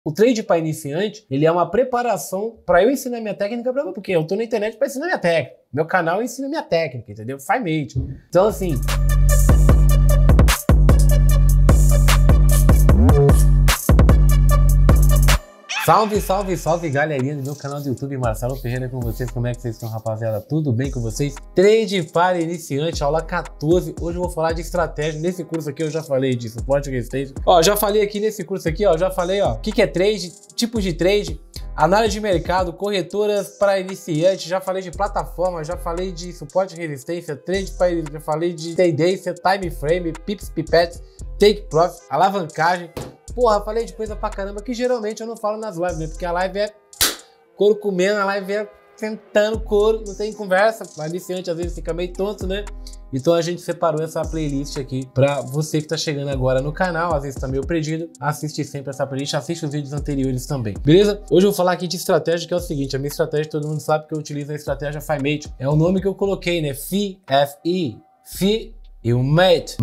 O trade para iniciante, ele é uma preparação para eu ensinar minha técnica para porque eu tô na internet para ensinar minha técnica. Meu canal ensina minha técnica, entendeu? FiMate. Então assim, salve, salve, salve, galerinha do meu canal do YouTube, Marcelo Ferreira com vocês. Como é que vocês estão, rapaziada? Tudo bem com vocês? Trade para iniciante, aula 14. Hoje eu vou falar de estratégia. Nesse curso aqui eu já falei de suporte e resistência. Ó, já falei aqui nesse curso aqui, ó, já falei, ó, o que é trade, tipos de trade, análise de mercado, corretoras para iniciante, já falei de plataforma, já falei de suporte e resistência, trade para, já falei de tendência, time frame, pips, pipettes, take profit, alavancagem. Porra, falei de coisa pra caramba que geralmente eu não falo nas lives, né? Porque a live é couro comendo, a live é sentando couro, não tem conversa. O iniciante às vezes fica meio tonto, né? Então a gente separou essa playlist aqui pra você que tá chegando agora no canal, às vezes tá meio perdido, assiste sempre essa playlist, assiste os vídeos anteriores também, beleza? Hoje eu vou falar aqui de estratégia, que é o seguinte, a minha estratégia, todo mundo sabe que eu utilizo a estratégia FiMate. É o nome que eu coloquei, né? F-I, Fi e o Mate,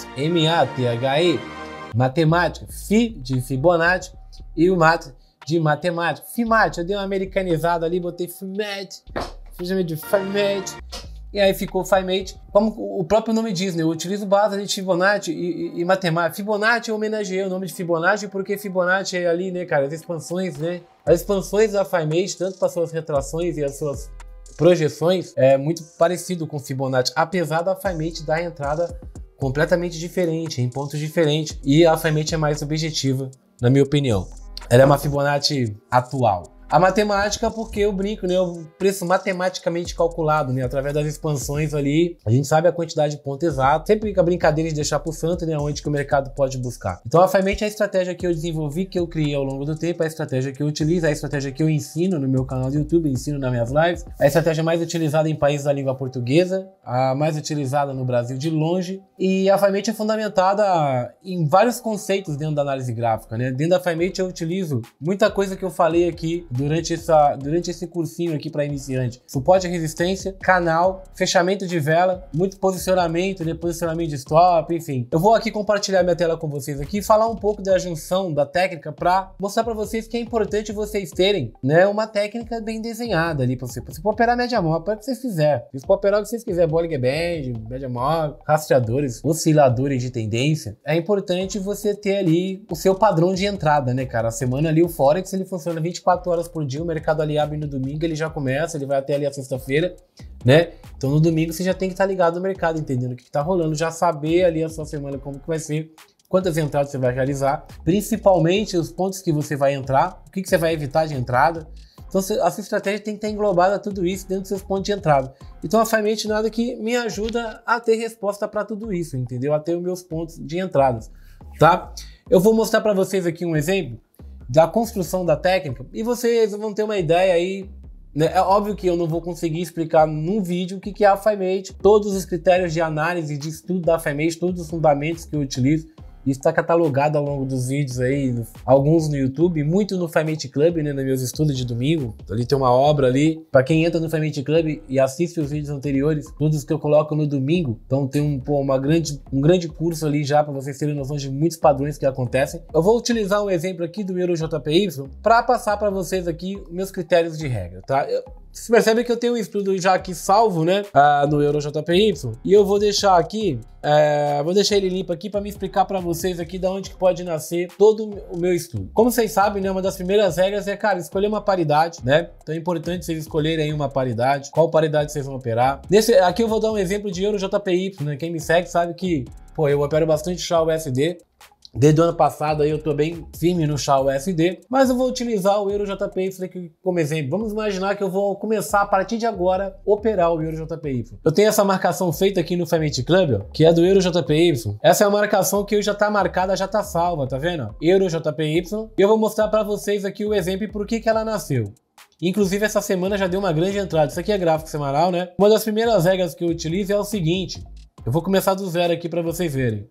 M-A-T-H-E. Matemática, Fi de Fibonacci e o Mate de matemática. FiMate, eu dei uma americanizada ali, botei FiMate, fiz de FiMate, e aí ficou FiMate. Como o próprio nome diz, né? Eu utilizo base de Fibonacci e matemática. Fibonacci eu homenageei o nome de Fibonacci porque Fibonacci é ali, né, cara, as expansões, né? As expansões da FiMate, tanto para suas retrações e as suas projeções, é muito parecido com Fibonacci, apesar da FiMate dar entrada completamente diferente, em pontos diferentes, e a FiMate é mais objetiva, na minha opinião. Ela é uma Fibonacci atual. A matemática, porque eu brinco, né? O preço matematicamente calculado, né? Através das expansões ali, a gente sabe a quantidade de ponto exato. Sempre com a brincadeira de deixar pro santo, né? Onde que o mercado pode buscar. Então, a FiMate é a estratégia que eu desenvolvi, que eu criei ao longo do tempo, a estratégia que eu utilizo, a estratégia que eu ensino no meu canal do YouTube, ensino nas minhas lives, a estratégia mais utilizada em países da língua portuguesa, a mais utilizada no Brasil de longe, e a FiMate é fundamentada em vários conceitos dentro da análise gráfica, né? Dentro da FiMate eu utilizo muita coisa que eu falei aqui durante esse cursinho aqui para iniciante. Suporte e resistência, canal, fechamento de vela, muito posicionamento, né? Posicionamento de stop, enfim. Eu vou aqui compartilhar minha tela com vocês aqui e falar um pouco da junção da técnica para mostrar para vocês que é importante vocês terem, né, uma técnica bem desenhada ali para você. Você pode operar média móvel, para o que vocês quiserem. Você pode operar o que vocês quiserem, Bollinger Band, média móvel, rastreadores, osciladores de tendência. É importante você ter ali o seu padrão de entrada, né, cara? A semana ali, o Forex, ele funciona 24 horas por dia, o mercado ali abre no domingo, ele já começa, ele vai até ali a sexta-feira, né? Então no domingo você já tem que estar ligado no mercado, entendendo o que está rolando, já saber ali a sua semana como que vai ser, quantas entradas você vai realizar, principalmente os pontos que você vai entrar, o que você vai evitar de entrada. Então a sua estratégia tem que estar englobada tudo isso dentro dos seus pontos de entrada. Então a FiMate nada que me ajuda a ter resposta para tudo isso, entendeu? A ter os meus pontos de entradas, tá? Eu vou mostrar para vocês aqui um exemplo da construção da técnica e vocês vão ter uma ideia aí, né? É óbvio que eu não vou conseguir explicar num vídeo o que é a FiMate, todos os critérios de análise, de estudo da FiMate, todos os fundamentos que eu utilizo. Isso está catalogado ao longo dos vídeos aí, alguns no YouTube, muito no FiMate Club, né, nos meus estudos de domingo. Ali tem uma obra ali, para quem entra no FiMate Club e assiste os vídeos anteriores, todos que eu coloco no domingo, então tem um grande curso ali já para vocês terem noção de muitos padrões que acontecem. Eu vou utilizar um exemplo aqui do EuroJPY para passar para vocês aqui meus critérios de regra, tá? Vocês percebem que eu tenho um estudo já aqui salvo, né, no EuroJPY, e eu vou deixar aqui, vou deixar ele limpo aqui para me explicar para vocês aqui de onde que pode nascer todo o meu estudo. Como vocês sabem, né, uma das primeiras regras é, cara, escolher uma paridade, né? Então é importante vocês escolherem aí uma paridade, qual paridade vocês vão operar. Aqui eu vou dar um exemplo de EuroJPY, né? Quem me segue sabe que, pô, eu opero bastante SHA-USD. Desde o ano passado aí eu tô bem firme no SHA-USD, mas eu vou utilizar o EuroJPY aqui como exemplo. Vamos imaginar que eu vou começar a partir de agora operar o EuroJPY. Eu tenho essa marcação feita aqui no FiMate Club, ó, que é do EuroJPY. Essa é a marcação que já tá marcada, já tá salva, tá vendo? EuroJPY. E eu vou mostrar para vocês aqui o exemplo e por que ela nasceu. Inclusive essa semana já deu uma grande entrada. Isso aqui é gráfico semanal, né? Uma das primeiras regras que eu utilizo é o seguinte: Eu vou começar do zero aqui para vocês verem.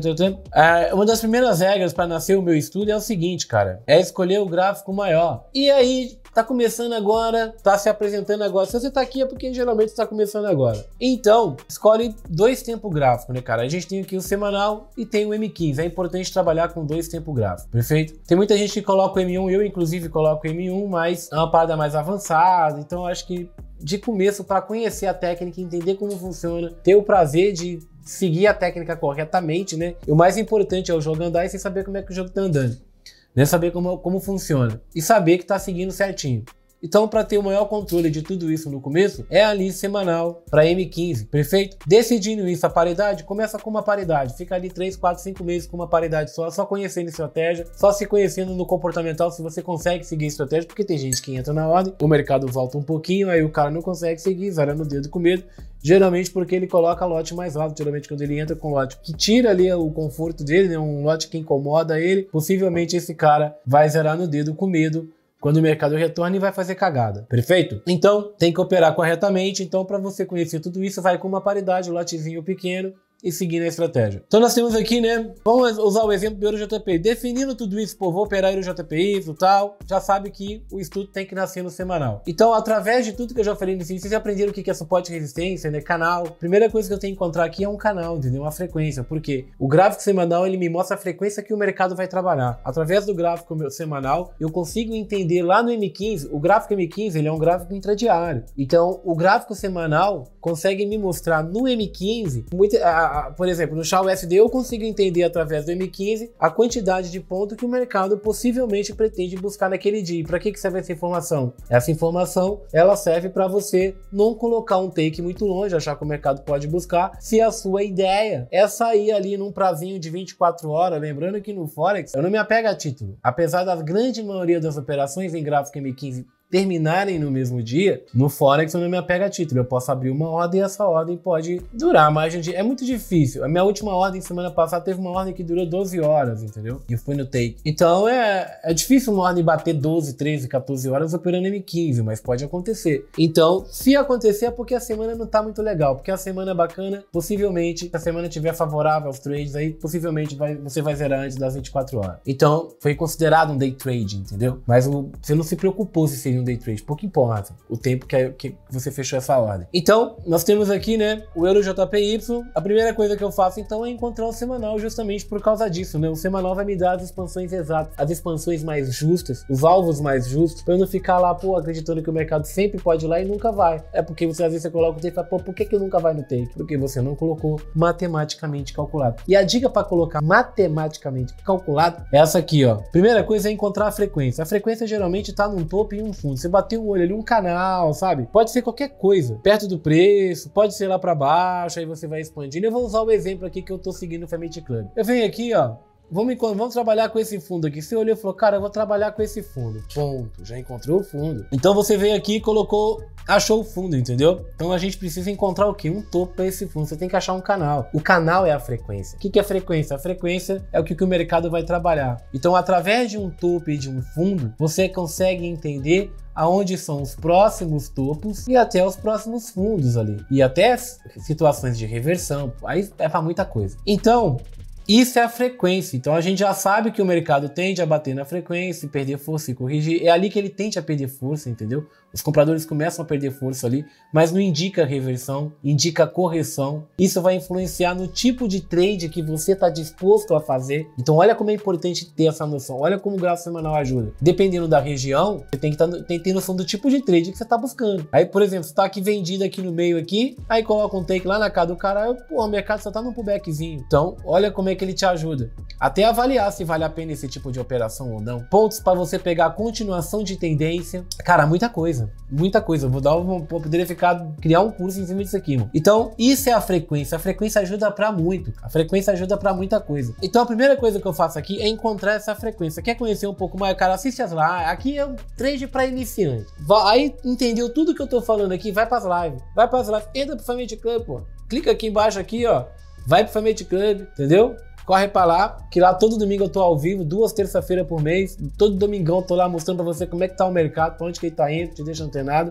Uma das primeiras regras para nascer o meu estudo é o seguinte, cara. É escolher o gráfico maior. E aí, tá começando agora, tá se apresentando agora. Se você tá aqui é porque geralmente tá começando agora. Então, escolhe 2 tempos gráficos, né, cara? A gente tem aqui o semanal e tem o M15. É importante trabalhar com 2 tempos gráficos, perfeito? Tem muita gente que coloca o M1, eu inclusive coloco o M1, mas é uma parada mais avançada. Então, eu acho que de começo, para conhecer a técnica, entender como funciona, ter o prazer de seguir a técnica corretamente, né? E o mais importante é o jogo andar e você saber como é que o jogo tá andando, né? Saber como funciona e saber que tá seguindo certinho. Então, para ter o maior controle de tudo isso no começo, é ali semanal para M15, perfeito? Decidindo isso, a paridade, começa com uma paridade, fica ali 3, 4, 5 meses com uma paridade só conhecendo estratégia, só se conhecendo no comportamental se você consegue seguir a estratégia, porque tem gente que entra na ordem, o mercado volta um pouquinho, aí o cara não consegue seguir, zera no dedo com medo, geralmente porque ele coloca lote mais alto, geralmente quando ele entra com lote que tira ali o conforto dele, né, um lote que incomoda ele, possivelmente esse cara vai zerar no dedo com medo, quando o mercado retorna e vai fazer cagada, perfeito? Então, tem que operar corretamente, então para você conhecer tudo isso, vai com uma paridade, um lotezinho pequeno, e seguindo a estratégia. Então nós temos aqui, né, vamos usar o exemplo do EuroJPI, definindo tudo isso, pô, vou operar EuroJPI e tal, já sabe que o estudo tem que nascer no semanal. Então, através de tudo que eu já falei nesse vídeo, vocês já aprenderam o que é suporte e resistência, né, canal. Primeira coisa que eu tenho que encontrar aqui é um canal, entendeu? Uma frequência, porque o gráfico semanal, ele me mostra a frequência que o mercado vai trabalhar. Através do gráfico semanal, eu consigo entender lá no M15, o gráfico M15, ele é um gráfico intradiário. Então, o gráfico semanal consegue me mostrar no M15, por exemplo, no Shaw USD eu consigo entender através do M15 a quantidade de ponto que o mercado possivelmente pretende buscar naquele dia. Para que serve essa informação? Essa informação, ela serve para você não colocar um take muito longe, achar que o mercado pode buscar, se a sua ideia é sair ali num prazinho de 24 horas, lembrando que no Forex eu não me apego a título. Apesar da grande maioria das operações em gráfico M15 terminarem no mesmo dia, no Forex eu não me apego a título, eu posso abrir uma ordem e essa ordem pode durar mais de um dia, é muito difícil. A minha última ordem semana passada teve uma ordem que durou 12 horas, entendeu? E foi no take. Então é difícil uma ordem bater 12, 13, 14 horas operando M15, mas pode acontecer. Então, se acontecer é porque a semana não tá muito legal, porque a semana é bacana, possivelmente, se a semana estiver favorável aos trades aí, possivelmente você vai zerar antes das 24 horas. Então, foi considerado um day trade, entendeu? Mas você não se preocupou se seria um day trade, pouco importa o tempo que você fechou essa ordem. Então, nós temos aqui, né, o EuroJPY. A primeira coisa que eu faço, então, é encontrar o semanal justamente por causa disso, né? O semanal vai me dar as expansões exatas, as expansões mais justas, os alvos mais justos, pra eu não ficar lá, pô, acreditando que o mercado sempre pode ir lá e nunca vai. É porque às vezes você coloca o take e fala, pô, por que nunca vai no take? Porque você não colocou matematicamente calculado. E a dica para colocar matematicamente calculado é essa aqui, ó. Primeira coisa é encontrar a frequência. A frequência geralmente tá num topo e um fundo. Você bateu o olho ali, um canal, sabe? Pode ser qualquer coisa, perto do preço, pode ser lá para baixo, aí você vai expandindo. Eu vou usar o exemplo aqui que eu tô seguindo o Family Club. Eu venho aqui, ó, vamos trabalhar com esse fundo aqui. Você olhou e falou, cara, eu vou trabalhar com esse fundo. Ponto, já encontrou o fundo. Então você veio aqui e colocou, achou o fundo, entendeu? Então a gente precisa encontrar o quê? Um topo para esse fundo. Você tem que achar um canal. O canal é a frequência. O que é frequência? A frequência é o que o mercado vai trabalhar. Então, através de um topo e de um fundo, você consegue entender aonde são os próximos topos e até os próximos fundos ali. E até situações de reversão. Aí é para muita coisa. Então, isso é a frequência. Então a gente já sabe que o mercado tende a bater na frequência, perder força e corrigir. É ali que ele tende a perder força, entendeu? Os compradores começam a perder força ali, mas não indica reversão, indica correção. Isso vai influenciar no tipo de trade que você está disposto a fazer. Então olha como é importante ter essa noção. Olha como o gráfico semanal ajuda. Dependendo da região, você tem que ter noção do tipo de trade que você está buscando. Aí, por exemplo, você está aqui vendido aqui no meio aqui, aí coloca um take lá na cara do cara, pô, o mercado só está no pullbackzinho. Então olha como é que ele te ajuda. Até avaliar se vale a pena esse tipo de operação ou não. Pontos para você pegar a continuação de tendência. Cara, muita coisa. Muita coisa. Eu poderia criar um curso em cima disso aqui, mano. Então, isso é a frequência. A frequência ajuda pra muito. A frequência ajuda pra muita coisa. Então, a primeira coisa que eu faço aqui é encontrar essa frequência. Quer conhecer um pouco mais? Cara, assiste as lives. Aqui é um trade pra iniciante. Aí, entendeu tudo que eu tô falando aqui? Vai pras lives. Vai pras lives. Entra pro Family Club, pô. Clica aqui embaixo, aqui, ó. Vai pro Family Club, entendeu? Corre pra lá, que lá todo domingo eu tô ao vivo, 2 terça-feiras por mês. Todo domingão eu tô lá mostrando pra você como é que tá o mercado, pra onde que ele tá indo, te deixa antenado.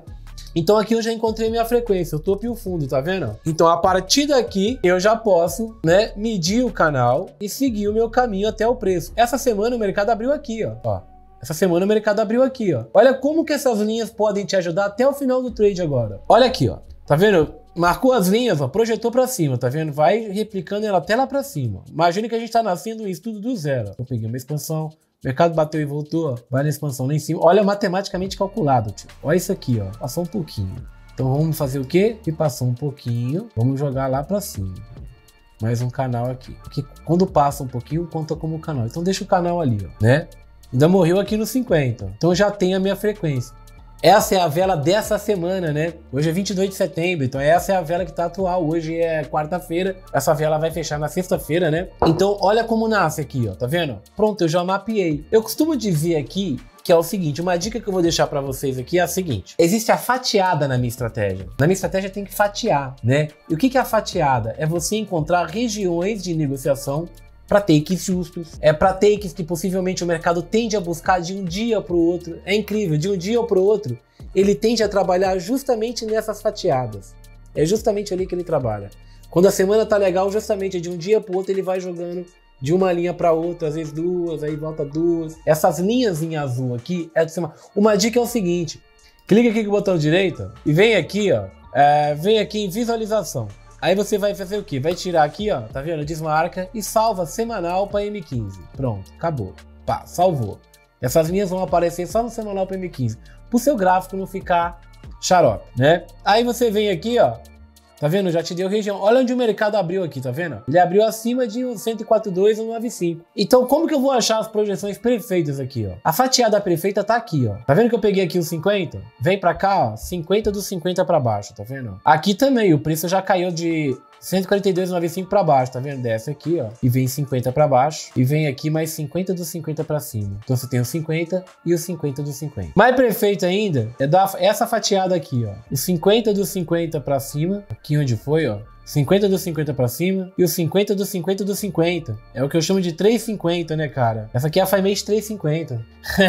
Então aqui eu já encontrei minha frequência, o topo e o fundo, tá vendo? Então a partir daqui eu já posso, né, medir o canal e seguir o meu caminho até o preço. Essa semana o mercado abriu aqui, ó. Essa semana o mercado abriu aqui, ó. Olha como que essas linhas podem te ajudar até o final do trade agora. Olha aqui, ó. Tá vendo? Marcou as linhas, ó, projetou pra cima, tá vendo? Vai replicando ela até lá pra cima. Imagina que a gente tá nascendo isso tudo do zero. Eu peguei uma expansão, o mercado bateu e voltou, ó, vai na expansão lá em cima. Olha matematicamente calculado, tio. Olha isso aqui, ó, passou um pouquinho. Então vamos fazer o quê? Que passou um pouquinho, vamos jogar lá pra cima. Mais um canal aqui. Porque quando passa um pouquinho, conta como canal. Então deixa o canal ali, ó, né? Ainda morreu aqui no 50, então já tem a minha frequência. Essa é a vela dessa semana, né? Hoje é 22 de setembro, então essa é a vela que tá atual. Hoje é quarta-feira, essa vela vai fechar na sexta-feira, né? Então olha como nasce aqui, ó, tá vendo? Pronto, eu já mapeei. Eu costumo dizer aqui que é o seguinte, uma dica que eu vou deixar para vocês aqui é a seguinte: existe a fatiada na minha estratégia. Na minha estratégia tem que fatiar, né? E o que é a fatiada? É você encontrar regiões de negociação para takes justos, para takes que possivelmente o mercado tende a buscar de um dia para o outro. É incrível, de um dia para o outro, ele tende a trabalhar justamente nessas fatiadas. É justamente ali que ele trabalha. Quando a semana tá legal, justamente de um dia para o outro ele vai jogando de uma linha para outra, às vezes duas, aí volta duas. Essas linhas em azul aqui é de semana. Uma dica é o seguinte: clica aqui com o botão direito e vem aqui, ó, vem aqui em visualização. Aí você vai fazer o quê? Vai tirar aqui, ó, tá vendo? Desmarca e salva semanal para M15. Pronto, acabou. Pá, salvou. Essas linhas vão aparecer só no semanal para M15, pro seu gráfico não ficar xarope, né? Aí você vem aqui, ó, tá vendo? Já te deu região. Olha onde o mercado abriu aqui, tá vendo? Ele abriu acima de 104,2 ou 95. Então, como que eu vou achar as projeções perfeitas aqui, ó? A fatiada perfeita tá aqui, ó. Tá vendo que eu peguei aqui os 50? Vem pra cá, ó, 50 dos 50 pra baixo, tá vendo? Aqui também, o preço já caiu de 142,95 para baixo, tá vendo? Desce aqui, ó, e vem 50 para baixo, e vem aqui mais 50 dos 50 para cima. Então você tem os 50 e os 50 dos 50. Mais perfeito ainda é dar essa fatiada aqui, ó, os 50 dos 50 para cima, aqui onde foi, ó, 50 dos 50 para cima e os 50 dos 50 dos 50. É o que eu chamo de 350, né, cara? Essa aqui é a FiMate 350.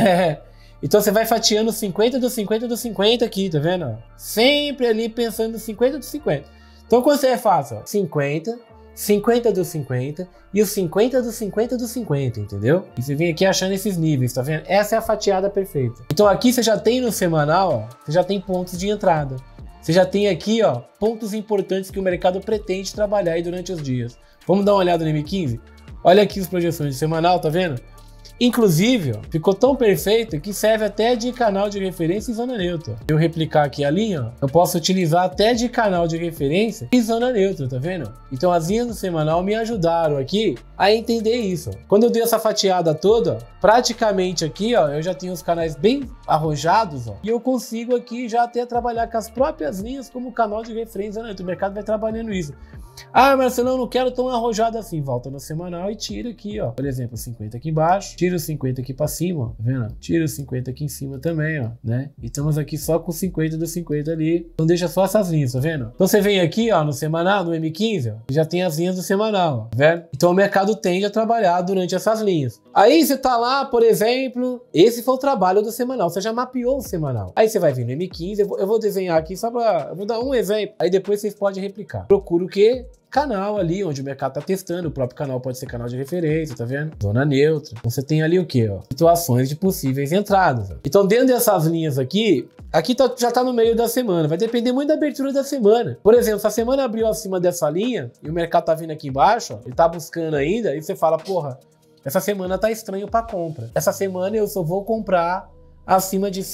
Então você vai fatiando 50 dos 50 dos 50 aqui, tá vendo? Sempre ali pensando nos 50 dos 50. Então quando você faz, ó, 50, 50 dos 50 e os 50 dos 50 dos 50, entendeu? E você vem aqui achando esses níveis, tá vendo? Essa é a fatiada perfeita. Então aqui você já tem no semanal, ó, você já tem pontos de entrada. Você já tem aqui, ó, pontos importantes que o mercado pretende trabalhar aí durante os dias. Vamos dar uma olhada no M15? Olha aqui as projeções de semanal, tá vendo? Inclusive, ó, ficou tão perfeito que serve até de canal de referência em zona neutra. Eu replicar aqui a linha, ó, eu posso utilizar até de canal de referência em zona neutra, tá vendo? Então as linhas do semanal me ajudaram aqui a entender isso. Ó. Quando eu dei essa fatiada toda, ó, praticamente aqui, ó, eu já tenho os canais bem arrojados, ó, e eu consigo aqui já até trabalhar com as próprias linhas como canal de referência em zona neutra. O mercado vai trabalhando isso. Ah, Marcelo, eu não quero tão arrojado assim. Volta no semanal e tira aqui, ó. Por exemplo, 50 aqui embaixo, tira os 50 aqui pra cima, ó. Tá vendo? Tira os 50 aqui em cima também, ó, né? E estamos aqui só com 50 dos 50 ali. Então deixa só essas linhas, tá vendo? Então você vem aqui, ó, no semanal, no M15, ó, já tem as linhas do semanal, ó, tá vendo? Então o mercado tende a trabalhar durante essas linhas. Aí você tá lá, por exemplo, esse foi o trabalho do semanal. Você já mapeou o semanal. Aí você vai vir no M15, eu vou desenhar aqui só pra... Eu vou dar um exemplo. Aí depois vocês podem replicar. Procura o quê? Canal ali, onde o mercado tá testando, o próprio canal pode ser canal de referência, tá vendo? Zona neutra. Então você tem ali o quê, ó? Situações de possíveis entradas. Ó. Então dentro dessas linhas aqui já tá no meio da semana, vai depender muito da abertura da semana. Por exemplo, se a semana abriu acima dessa linha e o mercado tá vindo aqui embaixo, ó, ele tá buscando ainda, e você fala, porra, essa semana tá estranho pra compra. Essa semana eu só vou comprar acima de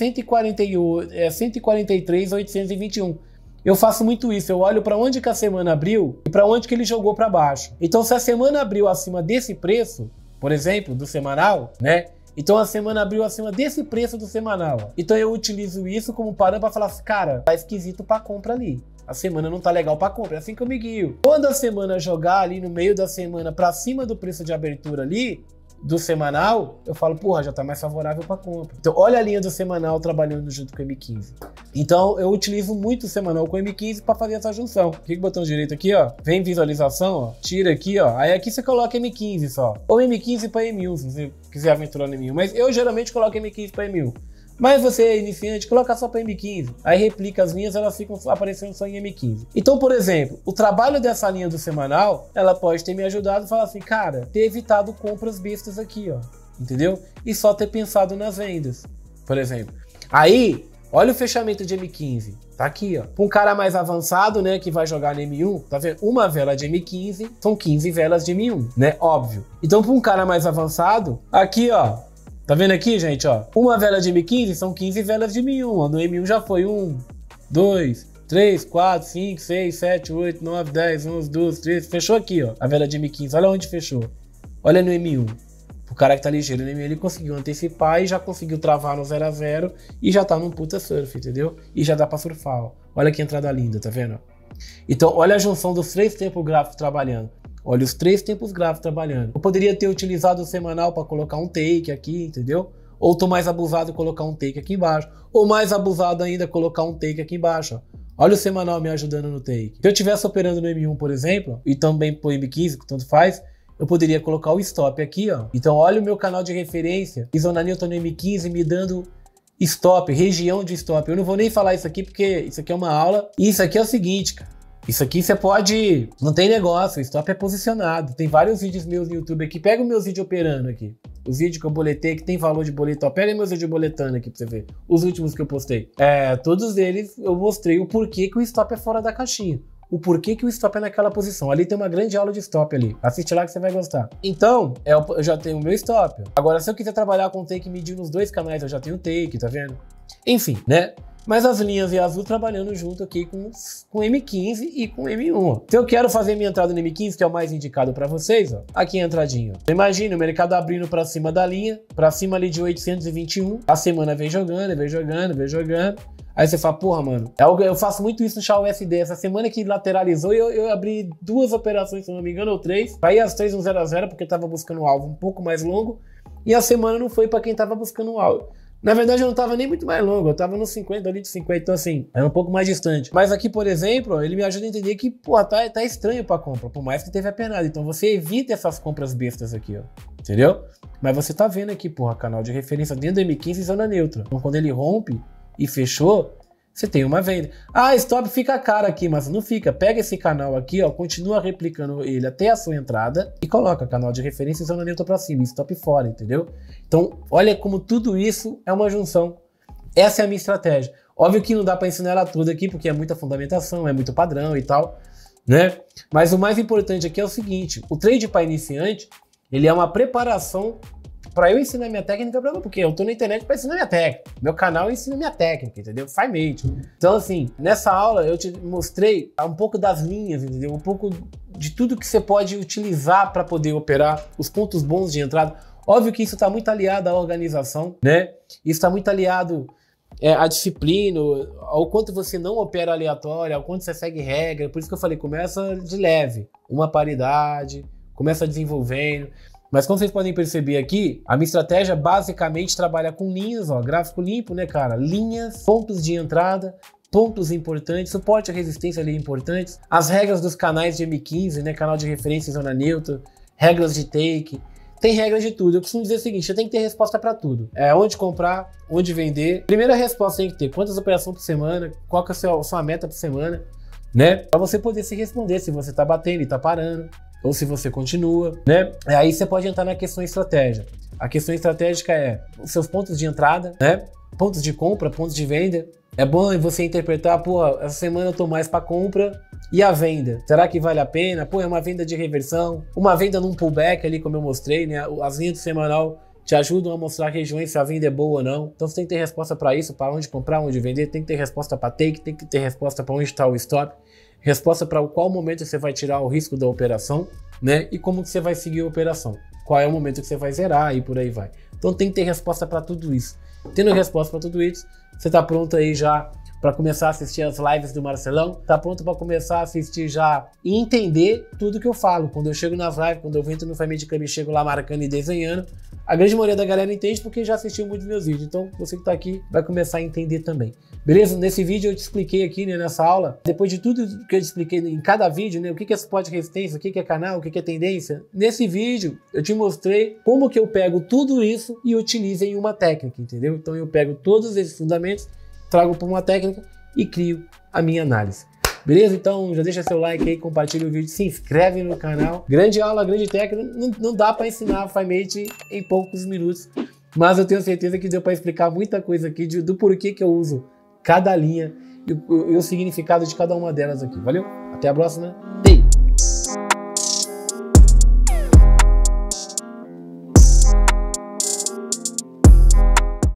143,821. Eu faço muito isso, eu olho para onde que a semana abriu e para onde que ele jogou para baixo. Então se a semana abriu acima desse preço, por exemplo, do semanal, né? Então a semana abriu acima desse preço do semanal. Então eu utilizo isso como parâmetro para falar assim, cara, tá esquisito para compra ali. A semana não tá legal para compra, é assim que eu me guio. Quando a semana jogar ali no meio da semana para cima do preço de abertura ali, do semanal, eu falo, porra, já tá mais favorável para compra. Então, olha a linha do semanal trabalhando junto com o M15. Então, eu utilizo muito o semanal com o M15 para fazer essa junção. Clica no botão direito aqui, ó, vem visualização, ó, tira aqui, ó, aí aqui você coloca M15 só, ou M15 para M1, se você quiser aventurar no M1, mas eu geralmente coloco M15 para M1. Mas você é iniciante, coloca só para M15. Aí replica as linhas, elas ficam aparecendo só em M15. Então, por exemplo, o trabalho dessa linha do semanal, ela pode ter me ajudado a falar assim, cara, ter evitado compras bestas aqui, ó. Entendeu? E só ter pensado nas vendas, por exemplo. Aí, olha o fechamento de M15. Tá aqui, ó. Pra um cara mais avançado, né, que vai jogar no M1, tá vendo? Uma vela de M15 são 15 velas de M1, né? Óbvio. Então, pra um cara mais avançado, aqui, ó. Tá vendo aqui, gente, ó? Uma vela de M15 são 15 velas de M1, ó. No M1 já foi 1, 2, 3, 4, 5, 6, 7, 8, 9, 10, 11, 12, 13. Fechou aqui, ó. A vela de M15. Olha onde fechou. Olha no M1. O cara que tá ligeiro no M1, ele conseguiu antecipar e já conseguiu travar no 0 a 0 e já tá num puta surf, entendeu? E já dá pra surfar, ó. Olha que entrada linda, tá vendo? Então, olha a junção dos 3 tempos gráficos trabalhando. Olha os 3 tempos gráficos trabalhando. Eu poderia ter utilizado o semanal para colocar um take aqui, entendeu? Ou tô mais abusado colocar um take aqui embaixo. Ou mais abusado ainda colocar um take aqui embaixo, ó. Olha o semanal me ajudando no take. Se eu estivesse operando no M1, por exemplo, e também pro M15, que tanto faz, eu poderia colocar o stop aqui, ó. Então olha o meu canal de referência, Zona Newton no M15 me dando stop, região de stop. Eu não vou nem falar isso aqui porque isso aqui é uma aula. E isso aqui é o seguinte, cara. Isso aqui você pode... Não tem negócio, o stop é posicionado. Tem vários vídeos meus no YouTube aqui. Pega os meus vídeos operando aqui. Os vídeos que eu boletei, que tem valor de boleto. Pega meus vídeos boletando aqui pra você ver. Os últimos que eu postei. Todos eles eu mostrei o porquê que o stop é fora da caixinha. O porquê que o stop é naquela posição. Ali tem uma grande aula de stop ali. Assiste lá que você vai gostar. Então, eu já tenho o meu stop. Agora, se eu quiser trabalhar com take medir nos 2 canais, eu já tenho take, tá vendo? Enfim, né? Mas as linhas e azul trabalhando junto aqui com M15 e com M1. Se eu quero fazer minha entrada no M15, que é o mais indicado para vocês, ó, aqui a entradinha. Imagina o mercado abrindo para cima da linha, para cima ali de 821. A semana vem jogando, vem jogando, vem jogando. Aí você fala, porra, mano, eu faço muito isso no XAUSD. Essa semana que lateralizou, eu abri 2 operações, se não me engano, ou 3. Aí as 3 no 0 a 0, porque tava buscando um alvo um pouco mais longo. E a semana não foi para quem tava buscando um alvo. Na verdade, eu não tava nem muito mais longo, eu tava nos 50 ali de 50, então assim, era um pouco mais distante. Mas aqui, por exemplo, ele me ajuda a entender que, pô, tá estranho pra compra, por mais que teve a penada. Então você evita essas compras bestas aqui, ó, entendeu? Mas você tá vendo aqui, porra, canal de referência dentro do M15 zona neutra. Então quando ele rompe e fechou, você tem uma venda. Ah, stop fica caro aqui, mas não fica. Pega esse canal aqui, ó, continua replicando ele até a sua entrada e coloca canal de referência e zona neutra pra cima, stop fora, entendeu? Então, olha como tudo isso é uma junção. Essa é a minha estratégia. Óbvio que não dá pra ensinar ela tudo aqui, porque é muita fundamentação, é muito padrão e tal, né? Mas o mais importante aqui é o seguinte, o trade para iniciante, ele é uma preparação para eu ensinar minha técnica, porque eu tô na internet para ensinar minha técnica. Meu canal ensina minha técnica, entendeu? FiMate. Então, assim, nessa aula eu te mostrei um pouco das linhas, entendeu? Um pouco de tudo que você pode utilizar para poder operar, os pontos bons de entrada. Óbvio que isso está muito aliado à organização, né? Isso está muito aliado à disciplina, ao quanto você não opera aleatório, ao quanto você segue regra. Por isso que eu falei, começa de leve, uma paridade, começa desenvolvendo. Mas como vocês podem perceber aqui, a minha estratégia basicamente trabalha com linhas, ó, gráfico limpo, né, cara? Linhas, pontos de entrada, pontos importantes, suporte à resistência ali importantes, as regras dos canais de M15, né, canal de referência em zona neutra, regras de take, tem regras de tudo. Eu costumo dizer o seguinte, você tem que ter resposta para tudo. Onde comprar, onde vender. Primeira resposta tem que ter quantas operações por semana, qual que é a sua meta por semana, né? Para você poder se responder se você tá batendo e tá parando, ou se você continua, né? Aí você pode entrar na questão estratégia. A questão estratégica é os seus pontos de entrada, né? Pontos de compra, pontos de venda. É bom você interpretar, pô, essa semana eu tô mais para compra e a venda. Será que vale a pena? Pô, é uma venda de reversão, uma venda num pullback ali, como eu mostrei, né? As linhas do semanal te ajudam a mostrar regiões se a venda é boa ou não. Então você tem que ter resposta para isso, para onde comprar, onde vender, tem que ter resposta para take, tem que ter resposta para onde está o stop, resposta para qual momento você vai tirar o risco da operação, né? E como que você vai seguir a operação. Qual é o momento que você vai zerar e por aí vai. Então tem que ter resposta para tudo isso. Tendo resposta para tudo isso, você está pronto aí já para começar a assistir as lives do Marcelão, tá pronto para começar a assistir já e entender tudo que eu falo. Quando eu chego nas lives, quando eu entro no Family Club e chego lá marcando e desenhando, a grande maioria da galera entende porque já assistiu muitos meus vídeos. Então, você que tá aqui vai começar a entender também. Beleza? Nesse vídeo eu te expliquei aqui, né, nessa aula, depois de tudo que eu te expliquei em cada vídeo, né, o que é suporte de resistência, o que é canal, o que é tendência. Nesse vídeo eu te mostrei como que eu pego tudo isso e utilizo em uma técnica, entendeu? Então eu pego todos esses fundamentos, trago para uma técnica e crio a minha análise. Beleza? Então já deixa seu like aí, compartilha o vídeo, se inscreve no canal. Grande aula, grande técnica, não dá para ensinar a FiMate em poucos minutos, mas eu tenho certeza que deu para explicar muita coisa aqui do porquê que eu uso cada linha e o significado de cada uma delas aqui. Valeu? Até a próxima. Ei!